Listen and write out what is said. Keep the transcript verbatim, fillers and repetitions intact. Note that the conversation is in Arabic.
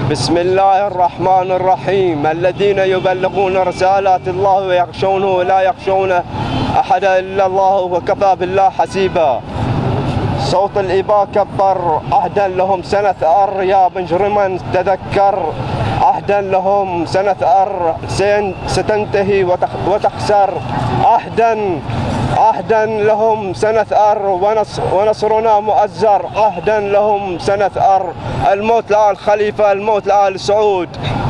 بسم الله الرحمن الرحيم. الذين يبلغون رسالات الله ويخشونه ولا يخشون أحدا إلا الله وكفى بالله حسيبا. صوت الإباء كبر، عهدا لهم سنة أر يا مجرما تذكر، عهدا لهم سنة أر ستنتهي وتخسر، عهدا عهدا لهم سنة أر ونصرنا مؤزر، عهدا لهم سنة أر. الموت لآل خليفة، الموت لآل سعود.